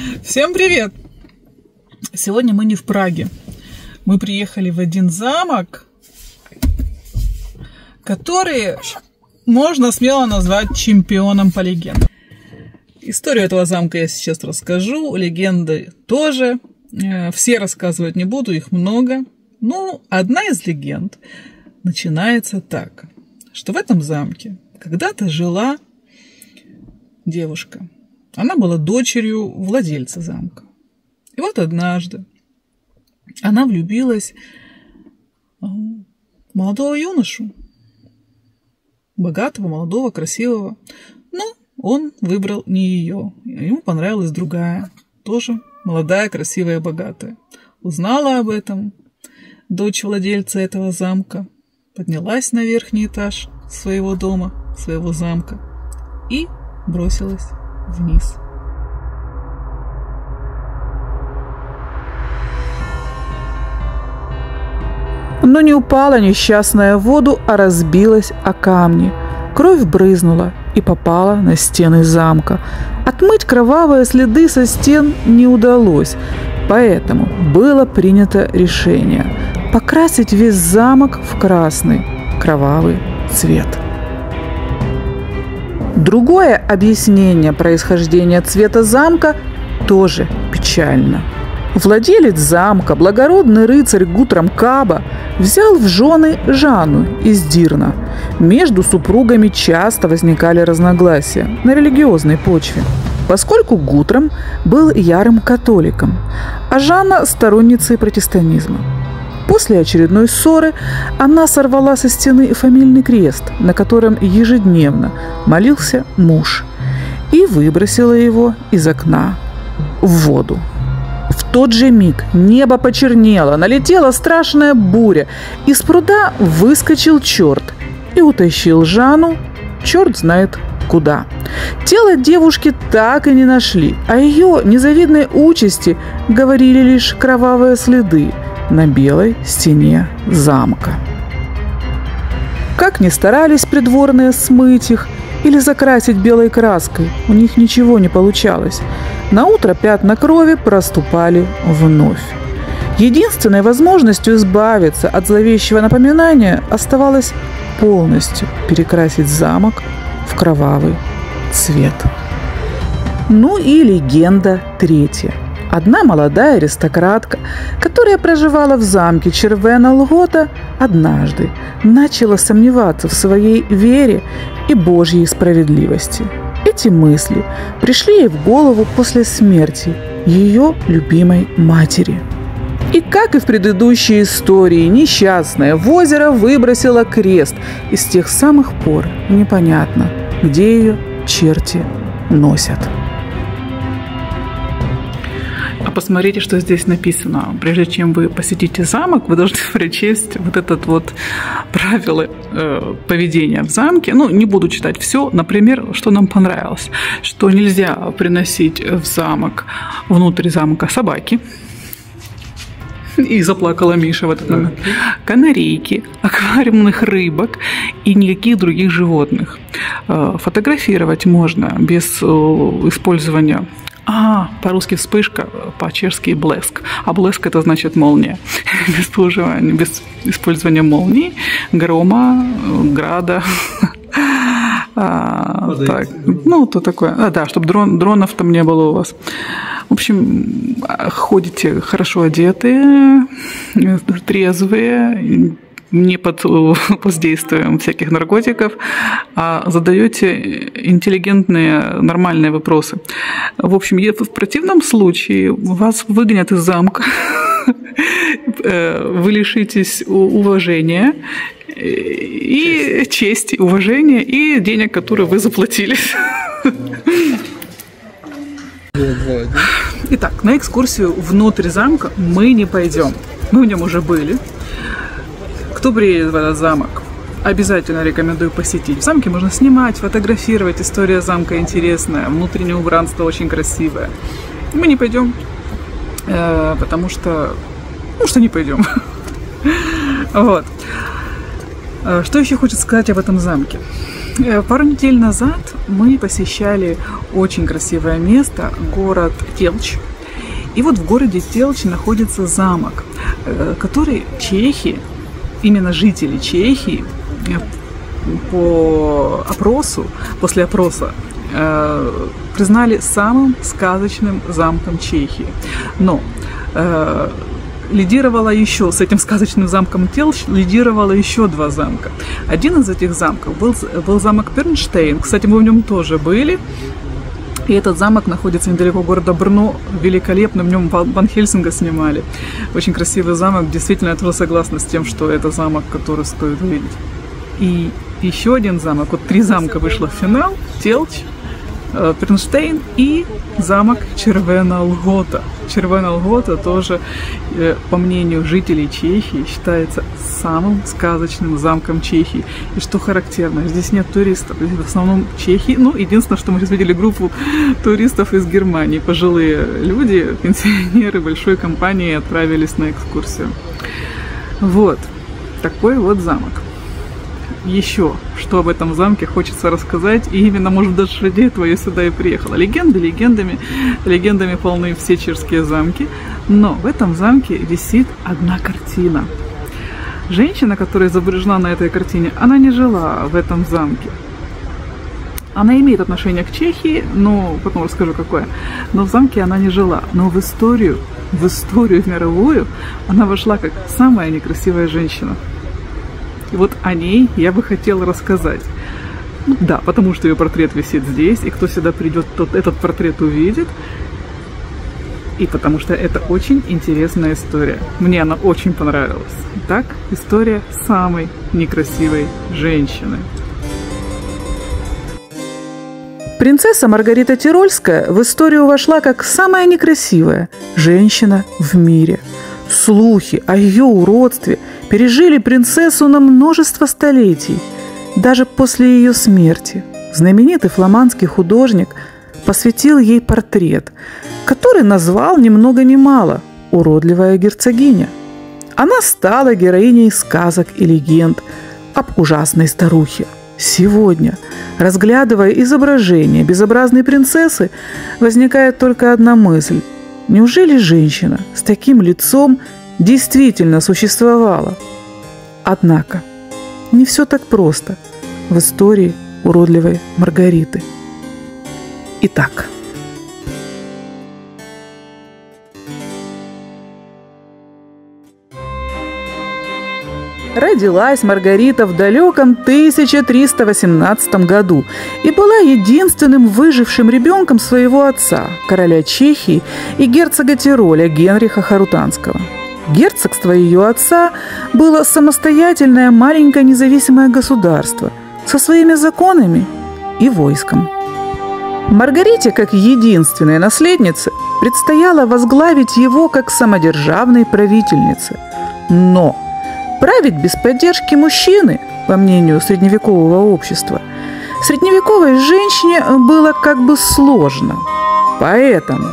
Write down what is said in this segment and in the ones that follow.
Всем привет! Сегодня мы не в Праге. Мы приехали в один замок, который можно смело назвать чемпионом по легендам. Историю этого замка я сейчас расскажу, легенды тоже. Все рассказывать не буду, их много. Но одна из легенд начинается так, что в этом замке когда-то жила девушка. Она была дочерью владельца замка. И вот однажды она влюбилась в молодого юношу. Богатого, молодого, красивого. Но он выбрал не ее. Ему понравилась другая. Тоже молодая, красивая, богатая. Узнала об этом дочь владельца этого замка. Поднялась на верхний этаж своего дома, своего замка. И бросилась вниз. Но не упала несчастная в воду, а разбилась о камни. Кровь брызнула и попала на стены замка. Отмыть кровавые следы со стен не удалось, поэтому было принято решение покрасить весь замок в красный, кровавый цвет. Другое объяснение происхождения цвета замка тоже печально. Владелец замка, благородный рыцарь Гутрам Каба, взял в жены Жанну из Дирна. Между супругами часто возникали разногласия на религиозной почве, поскольку Гутрам был ярым католиком, а Жанна – сторонницей протестантизма. После очередной ссоры она сорвала со стены фамильный крест, на котором ежедневно молился муж, и выбросила его из окна в воду. В тот же миг небо почернело, налетела страшная буря. Из пруда выскочил черт и утащил Жанну черт знает куда. Тело девушки так и не нашли, о ее незавидной участи говорили лишь кровавые следы на белой стене замка. Как ни старались придворные смыть их или закрасить белой краской, у них ничего не получалось. Наутро пятна крови проступали вновь. Единственной возможностью избавиться от зловещего напоминания оставалось полностью перекрасить замок в кровавый цвет. Ну и легенда третья. Одна молодая аристократка, которая проживала в замке Червена Лгота, однажды начала сомневаться в своей вере и Божьей справедливости. Эти мысли пришли ей в голову после смерти ее любимой матери. И как и в предыдущей истории, несчастная в озеро выбросила крест, и с тех самых пор непонятно, где ее черти носят. Посмотрите, что здесь написано. Прежде чем вы посетите замок, вы должны прочесть вот этот вот правила поведения в замке. Ну, не буду читать все. Например, что нам понравилось. Что нельзя приносить в замок, внутрь замка собаки. И заплакала Миша в этот момент. Канарейки, аквариумных рыбок и никаких других животных. Фотографировать можно без использования... по-русски вспышка, по-чешски блеск. А блеск это значит молния. Без использования молнии, грома, града. Так, ну, то такое. Да, чтобы дронов там не было у вас. В общем, ходите хорошо одетые, трезвые, не под воздействием всяких наркотиков, а задаете интеллигентные, нормальные вопросы. В общем, в противном случае вас выгонят из замка, вы лишитесь уважения, и чести, уважения, и денег, которые вы заплатили. Итак, на экскурсию внутрь замка мы не пойдем. Мы в нем уже были. Кто приедет в этот замок, обязательно рекомендую посетить. В замке можно снимать, фотографировать. История замка интересная, внутреннее убранство очень красивое. Мы не пойдем, потому что... Ну, что не пойдем. Вот. Что еще хочется сказать об этом замке? Пару недель назад мы посещали очень красивое место, город Телч. И вот в городе Телч находится замок, который чехи, именно жители Чехии, после опроса, признали самым сказочным замком Чехии. Но лидировало еще, с этим сказочным замком Телч лидировало еще два замка. Один из этих замков был замок Пернштейн. Кстати, мы в нем тоже были. И этот замок находится недалеко от города Брно. Великолепно, в нем Ван Хельсинга снимали. Очень красивый замок. Действительно, я тоже согласна с тем, что это замок, который стоит увидеть. И еще один замок. Вот 3 замка вышло в финал. Телч, Пернштейн и замок Червена Лгота. Червена Лгота тоже, по мнению жителей Чехии, считается самым сказочным замком Чехии. И что характерно, здесь нет туристов. Здесь в основном чехи. Ну, единственное, что мы сейчас видели группу туристов из Германии. Пожилые люди, пенсионеры большой компании отправились на экскурсию. Вот. Такой вот замок. Еще, что об этом замке хочется рассказать, и именно, может, даже ради этого я сюда и приехала. Легендами полны все чешские замки, но в этом замке висит одна картина. Женщина, которая изображена на этой картине, она не жила в этом замке. Она имеет отношение к Чехии, но потом расскажу какое. Но в замке она не жила. Но в историю мировую она вошла как самая некрасивая женщина. И вот о ней я бы хотела рассказать. Да, потому что ее портрет висит здесь, и кто сюда придет, тот этот портрет увидит. И потому что это очень интересная история. Мне она очень понравилась. Итак, история самой некрасивой женщины. Принцесса Маргарита Тирольская в историю вошла как самая некрасивая женщина в мире. Слухи о ее уродстве пережили принцессу на множество столетий. Даже после ее смерти знаменитый фламандский художник посвятил ей портрет, который назвал ни много ни мало «Уродливая герцогиня». Она стала героиней сказок и легенд об ужасной старухе. Сегодня, разглядывая изображение безобразной принцессы, возникает только одна мысль. Неужели женщина с таким лицом действительно существовала? Однако, не все так просто в истории уродливой Маргариты. Итак. Родилась Маргарита в далеком 1318 году и была единственным выжившим ребенком своего отца, короля Чехии и герцога Тироля Генриха Харутанского. Герцогство ее отца было самостоятельное маленькое независимое государство со своими законами и войском. Маргарите, как единственной наследнице, предстояло возглавить его как самодержавной правительнице. Но править без поддержки мужчины, по мнению средневекового общества, средневековой женщине было как бы сложно. Поэтому,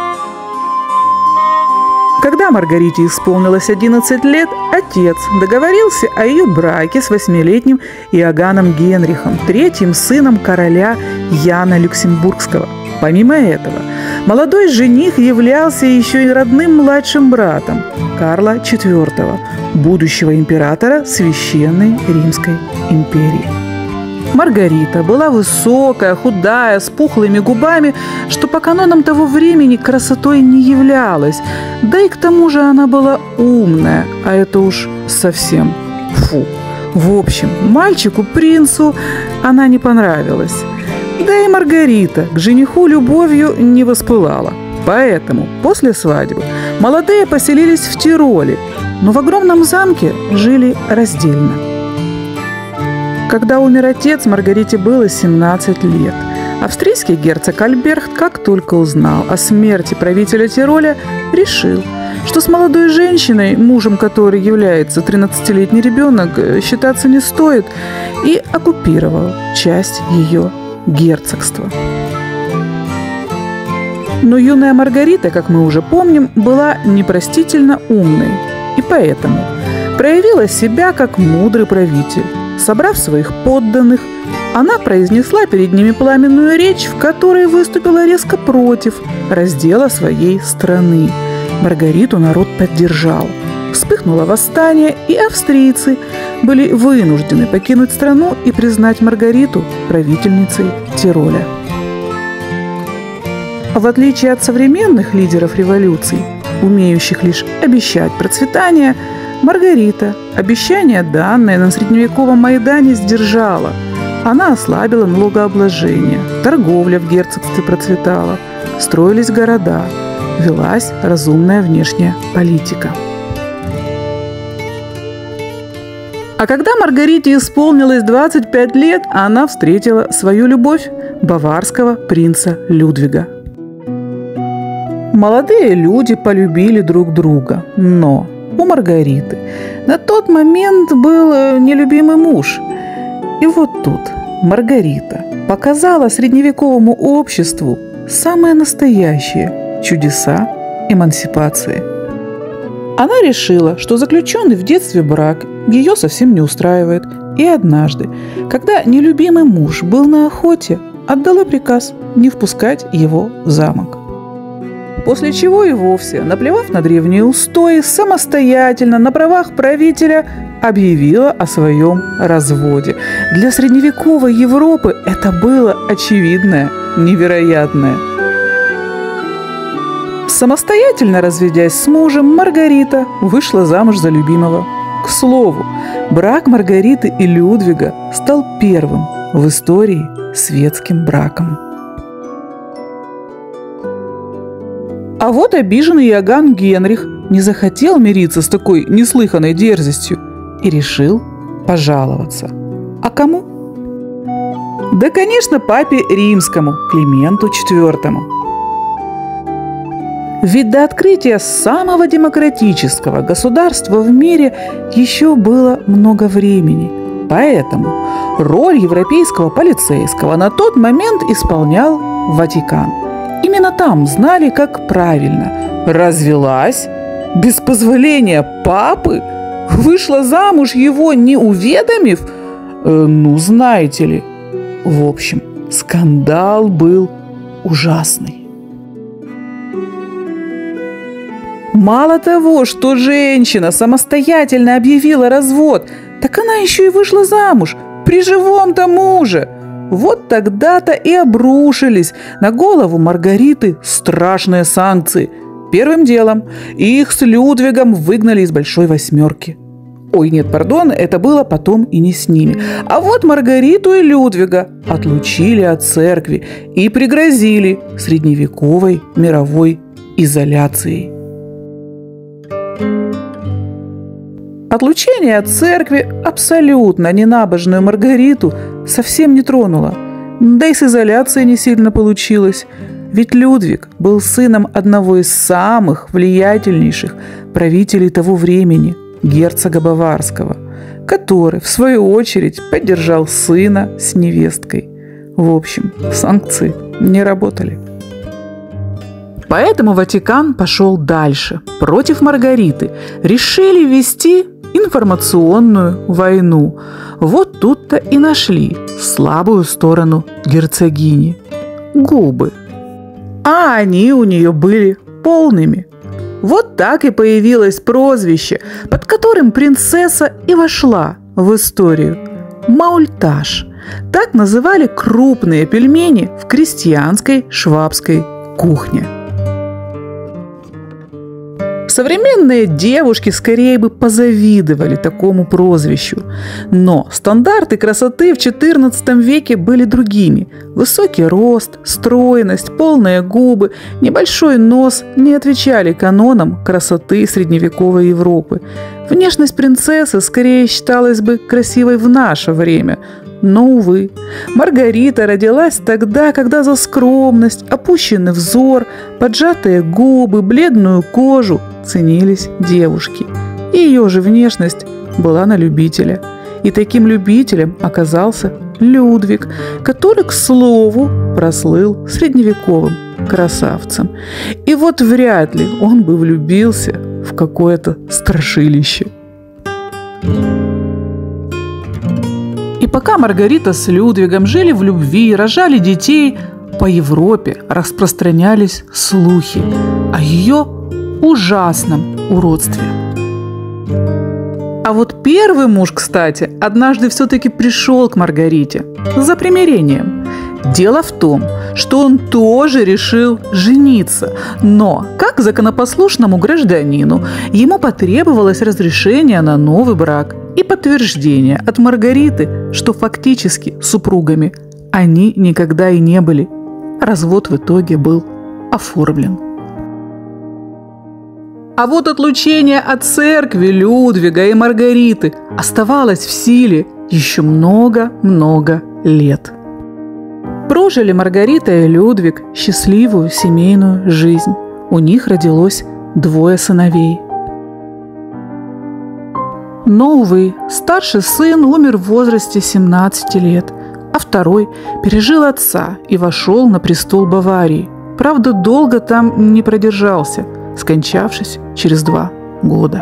когда Маргарите исполнилось 11 лет, отец договорился о ее браке с 8-летним Иоганном Генрихом, третьим сыном короля Яна Люксембургского. Помимо этого, молодой жених являлся еще и родным младшим братом Карла IV, будущего императора Священной Римской империи. Маргарита была высокая, худая, с пухлыми губами, что по канонам того времени красотой не являлась. Да и к тому же она была умная, а это уж совсем фу. В общем, мальчику-принцу она не понравилась. Да и Маргарита к жениху любовью не воспылала. Поэтому после свадьбы молодые поселились в Тироле, но в огромном замке жили раздельно. Когда умер отец, Маргарите было 17 лет. Австрийский герцог Альберт, как только узнал о смерти правителя Тироля, решил, что с молодой женщиной, мужем которой является 13-летний ребенок, считаться не стоит, и оккупировал часть ее герцогства. Но юная Маргарита, как мы уже помним, была непростительно умной, и поэтому проявила себя как мудрый правитель. Собрав своих подданных, Она произнесла перед ними пламенную речь, в которой выступила резко против раздела своей страны. Маргариту народ поддержал. Вспыхнуло восстание, и австрийцы были вынуждены покинуть страну и признать Маргариту правительницей Тироля. В отличие от современных лидеров революций, умеющих лишь обещать процветание, Маргарита обещание, данное на средневековом Майдане, сдержала. Она ослабила налогообложение, торговля в герцогстве процветала, строились города, велась разумная внешняя политика. А когда Маргарите исполнилось 25 лет, она встретила свою любовь – баварского принца Людвига. Молодые люди полюбили друг друга, но у Маргариты на тот момент был нелюбимый муж. И вот тут Маргарита показала средневековому обществу самые настоящие чудеса эмансипации. Она решила, что заключенный в детстве брак ее совсем не устраивает, и однажды, когда нелюбимый муж был на охоте, отдала приказ не впускать его в замок. После чего и вовсе, наплевав на древние устои, самостоятельно на правах правителя объявила о своем разводе. Для средневековой Европы это было очевидное, невероятное. Самостоятельно разведясь с мужем, Маргарита вышла замуж за любимого. К слову, брак Маргариты и Людвига стал первым в истории светским браком. А вот обиженный Иоганн Генрих не захотел мириться с такой неслыханной дерзостью и решил пожаловаться. А кому? Да, конечно, папе римскому, Клименту IV. Ведь до открытия самого демократического государства в мире еще было много времени. Поэтому роль европейского полицейского на тот момент исполнял Ватикан. Именно там знали, как правильно. Развелась без позволения папы? Вышла замуж, его не уведомив? Ну, знаете ли. В общем, скандал был ужасный. Мало того, что женщина самостоятельно объявила развод, так она еще и вышла замуж при живом-то муже. Вот тогда-то и обрушились на голову Маргариты страшные санкции. Первым делом их с Людвигом выгнали из Большой Восьмерки. Ой, нет, пардон, это было потом и не с ними. А вот Маргариту и Людвига отлучили от церкви и пригрозили средневековой мировой изоляцией. Отлучение от церкви абсолютно ненабожную Маргариту совсем не тронуло. Да и с изоляцией не сильно получилось. Ведь Людвиг был сыном одного из самых влиятельнейших правителей того времени, герцога Баварского, который, в свою очередь, поддержал сына с невесткой. В общем, санкции не работали. Поэтому Ватикан пошел дальше. Против Маргариты решили вести информационную войну. Вот тут-то и нашли слабую сторону герцогини – губы. А они у нее были полными. Вот так и появилось прозвище, под которым принцесса и вошла в историю – маультаж. Так называли крупные пельмени в крестьянской швабской кухне. Современные девушки скорее бы позавидовали такому прозвищу. Но стандарты красоты в XIV веке были другими. Высокий рост, стройность, полные губы, небольшой нос не отвечали канонам красоты средневековой Европы. Внешность принцессы скорее считалась бы красивой в наше время. Но, увы, Маргарита родилась тогда, когда за скромность, опущенный взор, поджатые губы, бледную кожу ценились девушки. И ее же внешность была на любителя. И таким любителем оказался Людвиг, который, к слову, прослыл средневековым красавцем. И вот вряд ли он бы влюбился в какое-то страшилище. И пока Маргарита с Людвигом жили в любви и рожали детей, по Европе распространялись слухи о ее ужасном уродстве. А вот первый муж, кстати, однажды все-таки пришел к Маргарите за примирением. Дело в том, что он тоже решил жениться, но, как законопослушному гражданину, ему потребовалось разрешение на новый брак и подтверждение от Маргариты, что фактически супругами они никогда и не были. Развод в итоге был оформлен. А вот отлучение от церкви Людвига и Маргариты оставалось в силе еще много-много лет. Прожили Маргарита и Людвиг счастливую семейную жизнь. У них родилось 2 сыновей. Но, увы, старший сын умер в возрасте 17 лет, а второй пережил отца и вошел на престол Баварии. Правда, долго там не продержался, скончавшись через 2 года.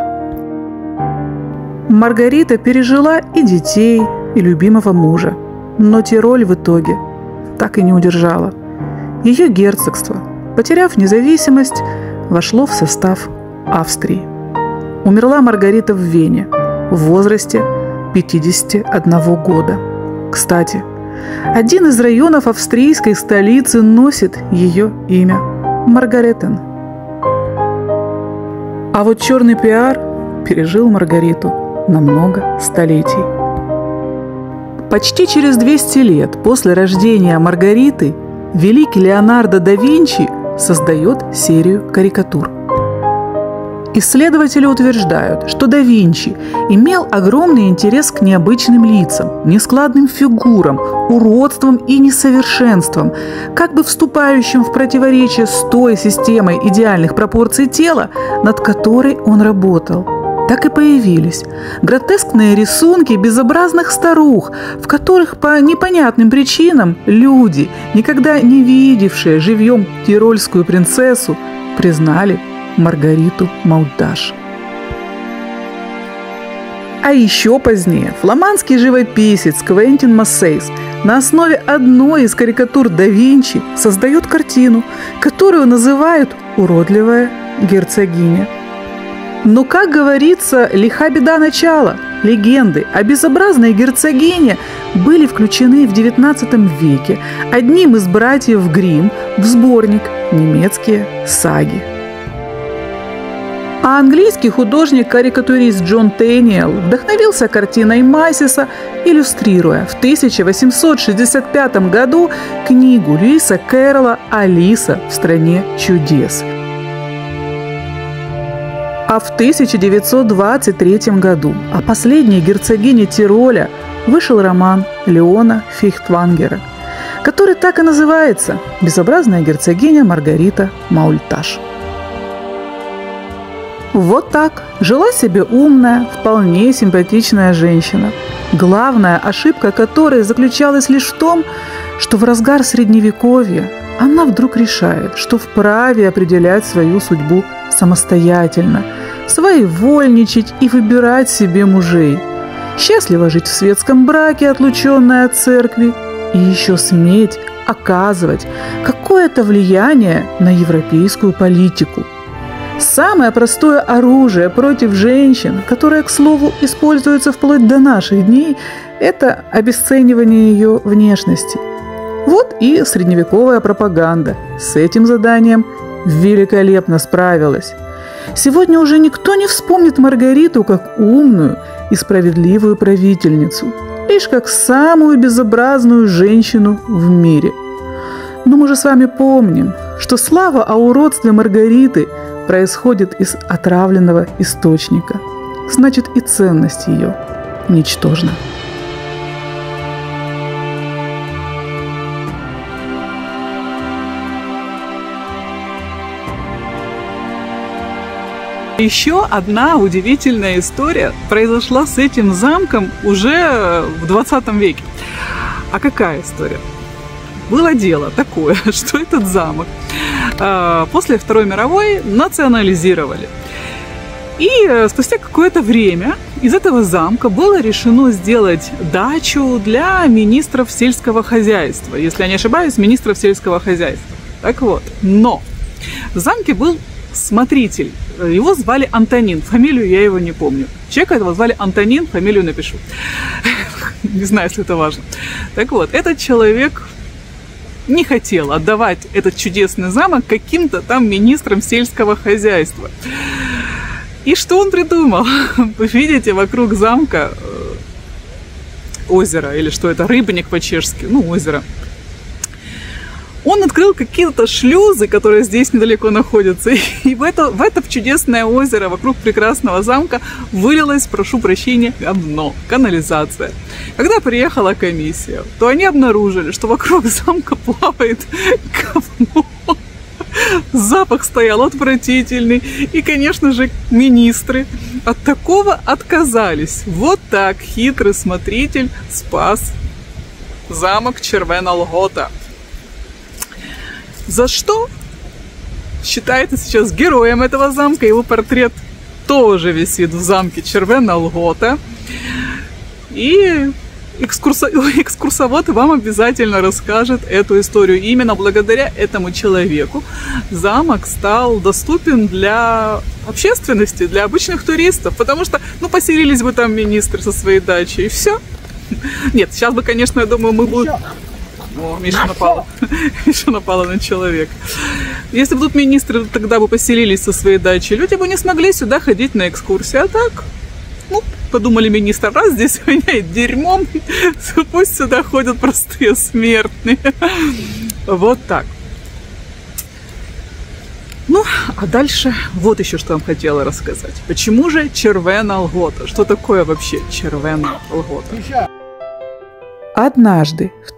Маргарита пережила и детей, и любимого мужа, но Тироль в итоге так и не удержала. Ее герцогство, потеряв независимость, вошло в состав Австрии. Умерла Маргарита в Вене в возрасте 51 года. Кстати, один из районов австрийской столицы носит ее имя – Маргаретен. А вот черный пиар пережил Маргариту на много столетий. Почти через 200 лет после рождения Маргариты великий Леонардо да Винчи создает серию карикатур. Исследователи утверждают, что да Винчи имел огромный интерес к необычным лицам, нескладным фигурам, уродствам и несовершенствам, как бы вступающим в противоречие с той системой идеальных пропорций тела, над которой он работал. Так и появились гротескные рисунки безобразных старух, в которых по непонятным причинам люди, никогда не видевшие живьем тирольскую принцессу, признали Маргариту Маульташ. А еще позднее фламандский живописец Квентин Массейс на основе одной из карикатур да Винчи создает картину, которую называют «Уродливая герцогиня». Но, как говорится, лиха беда начала. Легенды о безобразной герцогине были включены в XIX веке одним из братьев Гримм в сборник «Немецкие саги». А английский художник-карикатурист Джон Тэниел вдохновился картиной Массиса, иллюстрируя в 1865 году книгу Льюиса Кэрролла «Алиса в стране чудес». А в 1923 году о последней герцогине Тироля вышел роман Леона Фейхтвангера, который так и называется «Безобразная герцогиня Маргарита Маульташ». Вот так жила себе умная, вполне симпатичная женщина, главная ошибка которой заключалась лишь в том, что в разгар Средневековья она вдруг решает, что вправе определять свою судьбу самостоятельно, своевольничать и выбирать себе мужей, счастливо жить в светском браке, отлученная от церкви, и еще сметь оказывать какое-то влияние на европейскую политику. Самое простое оружие против женщин, которое, к слову, используется вплоть до наших дней, это обесценивание ее внешности. Вот и средневековая пропаганда с этим заданием великолепно справилась. Сегодня уже никто не вспомнит Маргариту как умную и справедливую правительницу, лишь как самую безобразную женщину в мире. Но мы же с вами помним, что слава о уродстве Маргариты происходит из отравленного источника. Значит, и ценность ее ничтожна. Еще одна удивительная история произошла с этим замком уже в 20 веке. А какая история? Было дело такое, что этот замок после Второй мировой национализировали. И спустя какое-то время из этого замка было решено сделать дачу для министров сельского хозяйства. Если я не ошибаюсь, министров сельского хозяйства. Так вот, но в замке был смотритель. Его звали Антонин. Фамилию я его не помню. Человека этого звали Антонин, фамилию напишу. Не знаю, если это важно. Так вот, этот человек не хотел отдавать этот чудесный замок каким-то там министрам сельского хозяйства. И что он придумал? Вы видите, вокруг замка озеро, или что это, рыбник по-чешски, ну, озеро. Он открыл какие-то шлюзы, которые здесь недалеко находятся, и в это чудесное озеро вокруг прекрасного замка вылилось, прошу прощения, говно, канализация. Когда приехала комиссия, то они обнаружили, что вокруг замка плавает говно. Запах стоял отвратительный. И, конечно же, министры от такого отказались. Вот так хитрый смотритель спас замок Червена Лгота. За что считается сейчас героем этого замка. Его портрет тоже висит в замке Червена Лгота. И экскурсовод вам обязательно расскажет эту историю. И именно благодаря этому человеку замок стал доступен для общественности, для обычных туристов. Потому что, ну, поселились бы там министры со своей дачей, и все. Нет, сейчас бы, конечно, я думаю, мы бы... О, Миша напала. Миша напала на человека. Если бы тут министры тогда бы поселились со своей дачей, люди бы не смогли сюда ходить на экскурсии. А так, ну, подумали министры, раз здесь воняет дерьмом, пусть сюда ходят простые смертные. Вот так. Ну, а дальше вот еще что я вам хотела рассказать. Почему же Червена Лгота? Что такое вообще Червена Лгота? Однажды, в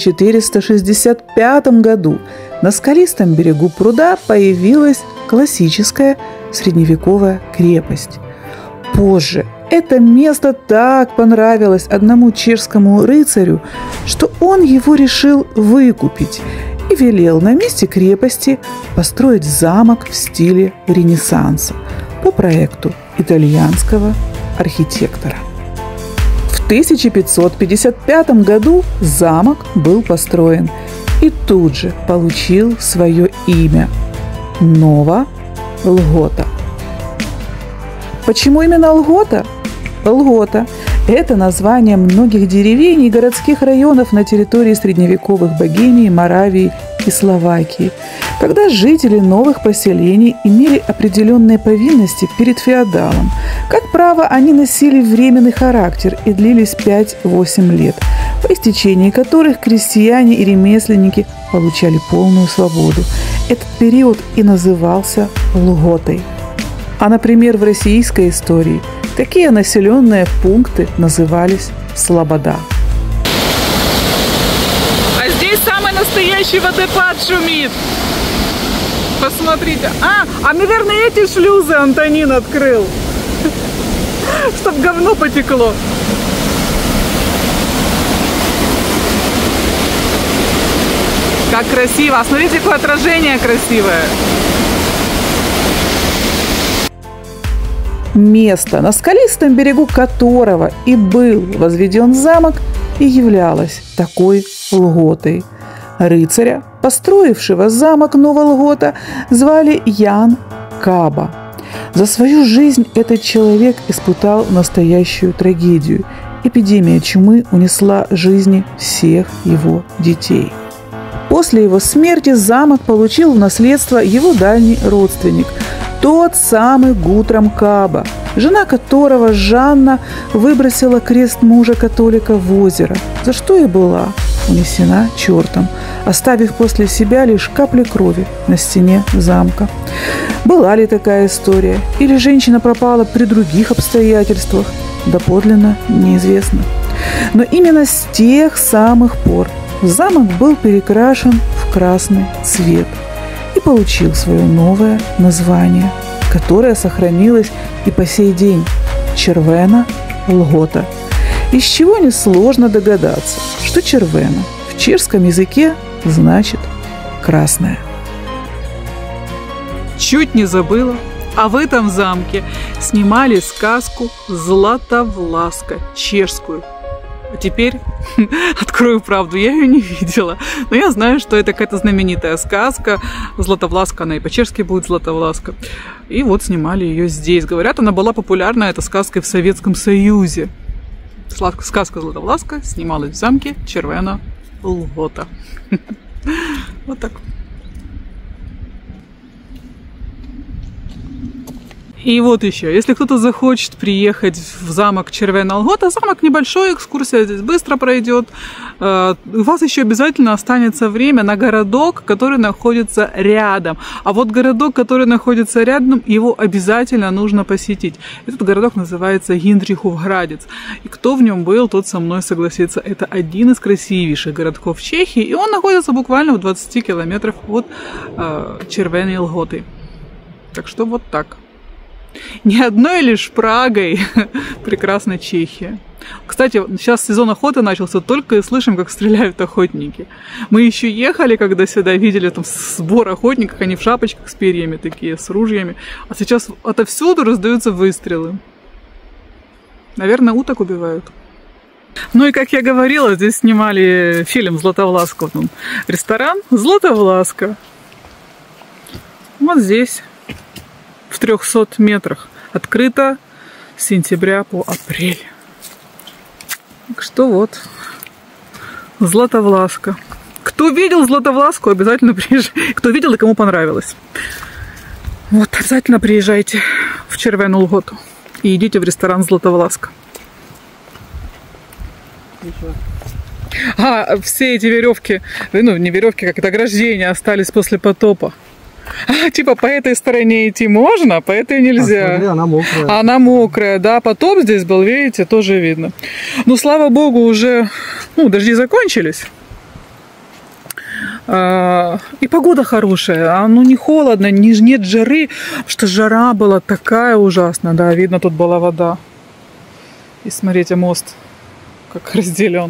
1465 году, на скалистом берегу пруда появилась классическая средневековая крепость. Позже это место так понравилось одному чешскому рыцарю, что он его решил выкупить и велел на месте крепости построить замок в стиле Ренессанса по проекту итальянского архитектора. В 1555 году замок был построен и тут же получил свое имя – Нова Лгота. Почему именно Лгота? Лгота – это название многих деревень и городских районов на территории средневековых Богемии, Моравии и Словакии, когда жители новых поселений имели определенные повинности перед феодалом. Как право, они носили временный характер и длились 5-8 лет, по истечении которых крестьяне и ремесленники получали полную свободу. Этот период и назывался Лготой. А, например, в российской истории такие населенные пункты назывались Слобода. А здесь самый настоящий водопад шумит. Посмотрите. Наверное, эти шлюзы Антонин открыл, чтоб говно потекло. Как красиво. Смотрите, какое отражение красивое. Место, на скалистом берегу которого и был возведен замок, и являлось такой Лготой. Рыцаря, построившего замок Нова Лгота, звали Ян Каба. За свою жизнь этот человек испытал настоящую трагедию. Эпидемия чумы унесла жизни всех его детей. После его смерти замок получил в наследство его дальний родственник, тот самый Гутрам Каба, жена которого, Жанна, выбросила крест мужа-католика в озеро, за что и была унесена чертом, оставив после себя лишь капли крови на стене замка. Была ли такая история? Или женщина пропала при других обстоятельствах? Доподлинно неизвестно. Но именно с тех самых пор замок был перекрашен в красный цвет и получил свое новое название, которое сохранилось и по сей день – Червена Лгота. Из чего несложно догадаться, что червена в чешском языке значит «красная». Чуть не забыла. А в этом замке снимали сказку «Златовласка» чешскую. А теперь открою правду, я ее не видела. Но я знаю, что это какая-то знаменитая сказка. Златовласка, она и по-чешски будет Златовласка. И вот снимали ее здесь. Говорят, она была популярна, эта сказка, в Советском Союзе. Сказка Златовласка снималась в замке Червена Лгота. Вот так. И вот еще, если кто-то захочет приехать в замок Червена Лгота, замок небольшой, экскурсия здесь быстро пройдет, у вас еще обязательно останется время на городок, который находится рядом. А вот городок, который находится рядом, его обязательно нужно посетить. Этот городок называется Гиндриховградец. И кто в нем был, тот со мной согласится. Это один из красивейших городков Чехии, и он находится буквально в 20 километрах от Червеной Лготы. Так что вот так. Не одной лишь Прагой прекрасна Чехия. Кстати, сейчас сезон охоты начался, только и слышим, как стреляют охотники. Мы еще ехали, когда сюда видели там сбор охотников, они в шапочках с перьями такие, с ружьями. А сейчас отовсюду раздаются выстрелы. Наверное, уток убивают. Ну и, как я говорила, здесь снимали фильм «Златовласка». Ресторан «Златовласка». Вот здесь. В 300 метрах. Открыто с сентября по апрель. Так что вот. Златовласка. Кто видел Златовласку, обязательно приезжайте. Кто видел и кому понравилось. Вот, обязательно приезжайте в Червену Лготу. И идите в ресторан Златовласка. А, все эти веревки, ну не веревки, как это, ограждения остались после потопа. Типа по этой стороне идти можно, а по этой нельзя. Смотри, она мокрая. Она мокрая, да. Потоп здесь был, видите, тоже видно. Ну, слава богу, уже дожди закончились. И погода хорошая. Не холодно, нет жары. Потому что жара была такая ужасная. Да, видно, тут была вода. И смотрите, мост как разделен.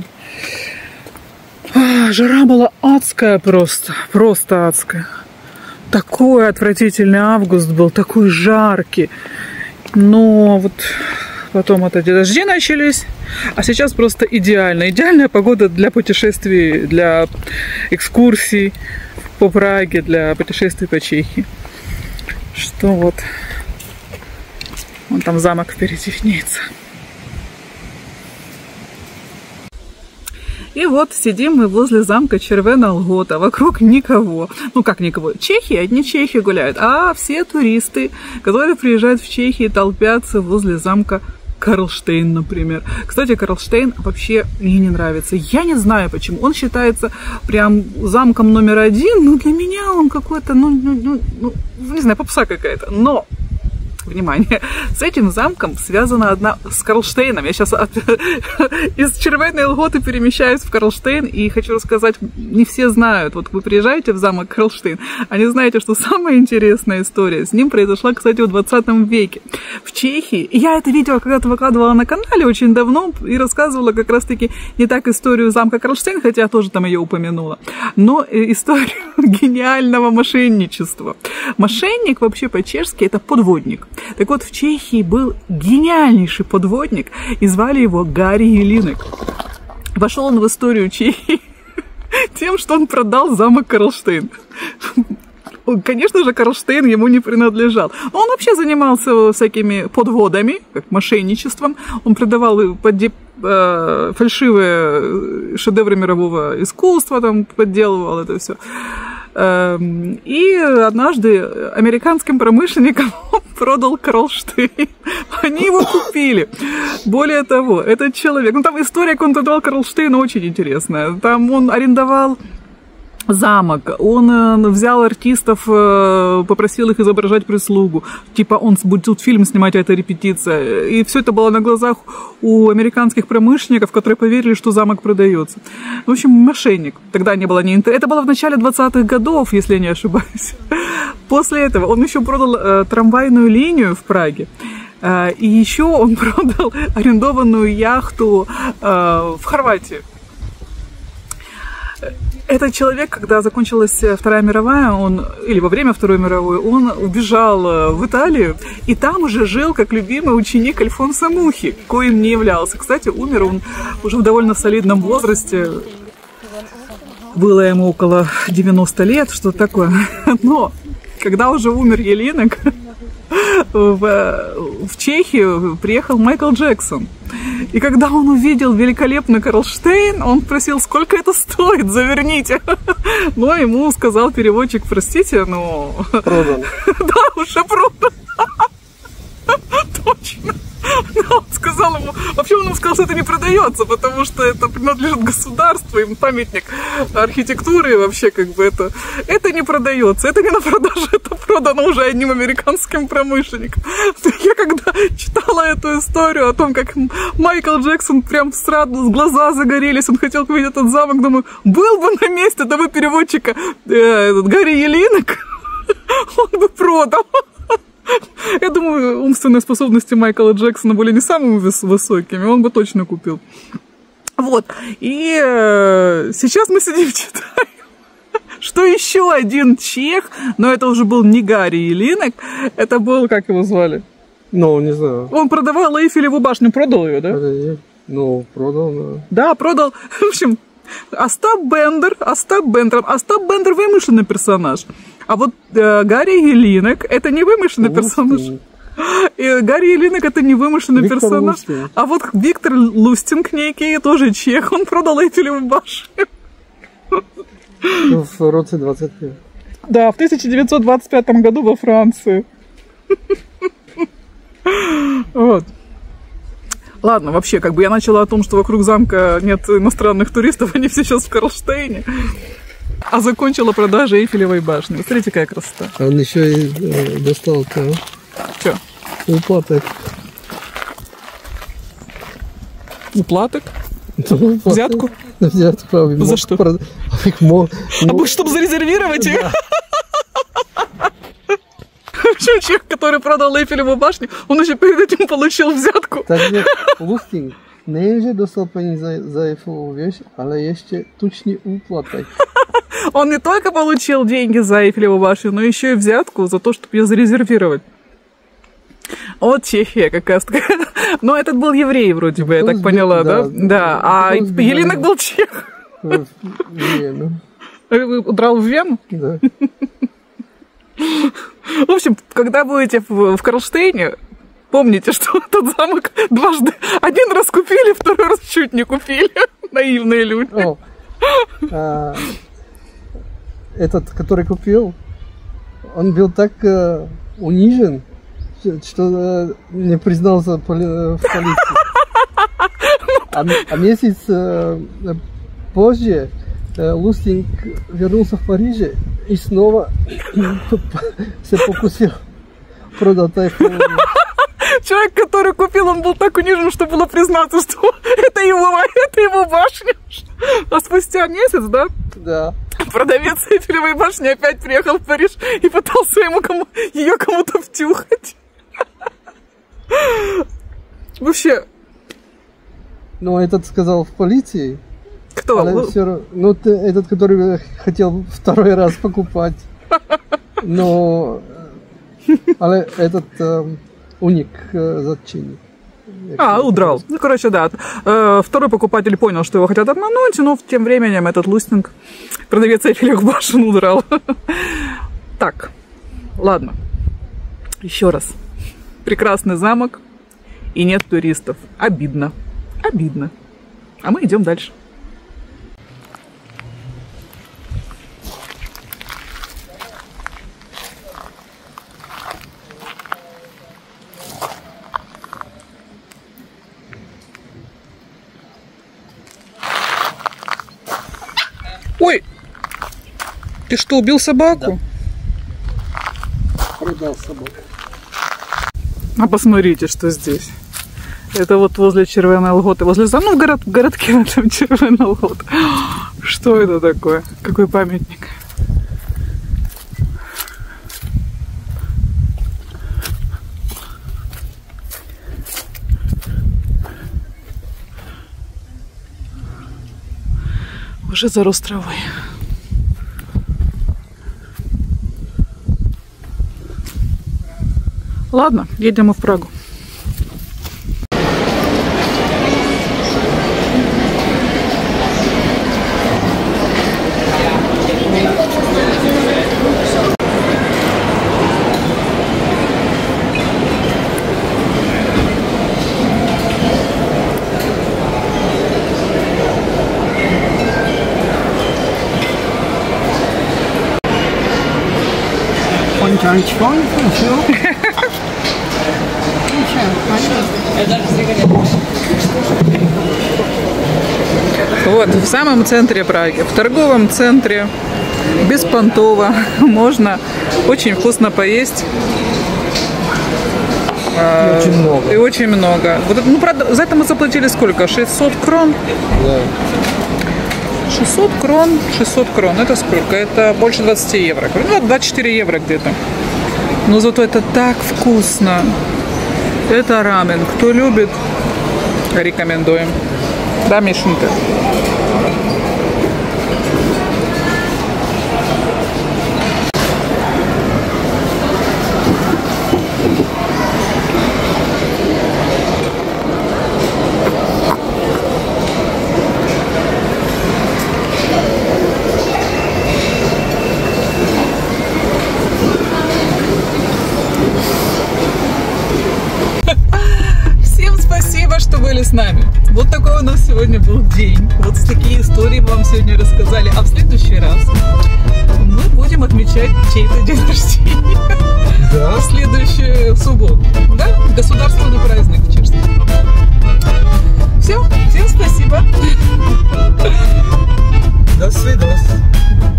Жара была адская просто. Просто адская. Такой отвратительный август был, такой жаркий. Но вот потом вот эти дожди начались. А сейчас просто идеально. Идеальная погода для путешествий, для экскурсий по Праге, для путешествий по Чехии. Что вот. Вон там замок впереди виднеется. И вот сидим мы возле замка Червена Лгота, вокруг никого. Ну как никого? Чехи, одни чехи гуляют, а все туристы, которые приезжают в Чехию, толпятся возле замка Карлштейн, например. Кстати, Карлштейн вообще мне не нравится. Я не знаю почему. Он считается прям замком номер один, но для меня он какой-то, не знаю, попса какая-то. Но внимание, с этим замком связана одна с Карлштейном. Я сейчас из Червеной Лготы перемещаюсь в Карлштейн и хочу рассказать, не все знают, вот вы приезжаете в замок Карлштейн, а не знаете, что самая интересная история с ним произошла, кстати, в 20 веке. В Чехии, я это видео когда-то выкладывала на канале очень давно и рассказывала как раз-таки не так историю замка Карлштейн, хотя я тоже там ее упомянула, но историю гениального мошенничества. Мошенник вообще по-чешски это подводник. Так вот, в Чехии был гениальнейший подводник, и звали его Гарри Елинек. Вошел он в историю Чехии тем, что он продал замок Карлштейн. Конечно же, Карлштейн ему не принадлежал. Но он вообще занимался всякими подводами, как мошенничеством. Он продавал фальшивые шедевры мирового искусства, там подделывал это все. И однажды американским промышленникам он продал Карлштейн. Они его купили. Более того, этот человек... там история, как он продавал Карлштейн, очень интересная. Там он арендовал замок, он взял артистов, попросил их изображать прислугу. Типа он будет тут фильм снимать, а это репетиция. И все это было на глазах у американских промышленников, которые поверили, что замок продается. В общем, мошенник. Тогда не было ни интернета. Это было в начале 20-х годов, если я не ошибаюсь. После этого он еще продал трамвайную линию в Праге. И еще он продал арендованную яхту в Хорватии. Этот человек, когда закончилась Вторая мировая, или во время Второй мировой, он убежал в Италию, и там уже жил как любимый ученик Альфонсо Мухи, коим не являлся. Кстати, умер он уже в довольно солидном возрасте. Было ему около 90 лет, что-то такое. Но когда уже умер Елинок, в Чехию приехал Майкл Джексон. И когда он увидел великолепный Карлштейн, он спросил, сколько это стоит, заверните. Но ему сказал переводчик, простите, но... Продан. Да, уже продан. Точно. Он сказал ему, вообще он ему сказал, что это не продается, потому что это принадлежит государству, им памятник архитектуры, и вообще как бы это не продается, это не на продаже, это продано уже одним американским промышленником. Я когда читала эту историю о том, как Майкл Джексон прям сразу глаза загорелись, он хотел увидеть этот замок, думаю, был бы на месте того переводчика Гарри Елинок, он бы продал. Я думаю, умственные способности Майкла Джексона были не самыми высокими, он бы точно купил. Вот, и сейчас мы сидим читаем, что еще один чех, но это уже был не Гарри Елинок, это был, как его звали? Ну, не знаю. Он продавал Эйфелеву башню, продал ее, да? Ну, продал, да. Да, продал, в общем... Остап Бендер вымышленный персонаж. А вот Гарри Елинок это не вымышленный персонаж. И Гарри Елинок это не вымышленный Виктор персонаж. Лустинг. А вот Виктор Лустинг некий, тоже чех, он продал Эйфелеву башню. В роце 25. Да, в 1925 году во Франции. Вот. Ладно, вообще, как бы я начала о том, что вокруг замка нет иностранных туристов, они все сейчас в Карлштейне. А закончила продажи Эйфелевой башни. Смотрите, какая красота. А он еще и достал Что? уплаток. Уплаток? Взятку? Взятку. За что? Чтобы зарезервировать ее? Причем человек, который продал Эйфелеву башню, он еще перед этим получил взятку. Takže Lustig nejenže dostal peníze za Eifelovou věž, ale ještě tučný úplatek. Он не только получил деньги за Эйфелеву башню, но еще и взятку за то, чтобы ее зарезервировать. Вот Чехия какая-то. Но этот был еврей вроде бы, я так поняла, да? Да. А Елинок был чех. В Вену. Удрал в Вену? Да. В общем, когда будете в Карлштейне, помните, что этот замок дважды... Один раз купили, второй раз чуть не купили. Наивные люди. Этот, который купил, он был так унижен, что не признался в полиции. А месяц позже Лустинг вернулся в Париж и снова се покусил продать Эйфелеву. Человек, который купил, он был так унижен, что было признаться, что это его башня. А спустя месяц, да? Да. Продавец Эйфелевой башни опять приехал в Париж и пытался ее кому-то втюхать. Вообще. Ну, этот сказал в полиции. Кто? Ну, этот, который хотел второй раз покупать. Но... Але этот уник затчинник. Удрал. Ну, короче, да. Второй покупатель понял, что его хотят обмануть, но тем временем этот Лустинг, продавец Эйфелевых башен, удрал. Так, ладно. Еще раз. Прекрасный замок, и нет туристов. Обидно. Обидно. А мы идем дальше. Ой, ты что, убил собаку? Да. Продал собаку. А посмотрите, что здесь. Это вот возле Червеной Лготы, возле замка, в городке на этом Червеной Лготы. Что это такое? Какой памятник? Уже зарос травой. Ладно, едем мы в Прагу. Вот, в самом центре Праги, в торговом центре, беспонтово, можно очень вкусно поесть. Очень много. И очень много. Вот, ну, правда, за это мы заплатили сколько? 600 крон? Да. 600 крон, это сколько? Это больше 20 евро. Ну, 24 евро где-то. Но зато это так вкусно. Это рамен. Кто любит, рекомендуем. Да, Мишенька? Что были с нами. Вот такой у нас сегодня был день. Вот такие истории мы вам сегодня рассказали. А в следующий раз мы будем отмечать чей-то день рождения. Да. В следующую субботу. Да? Государственный праздник в Чешской. Все. Всем спасибо. До свидания.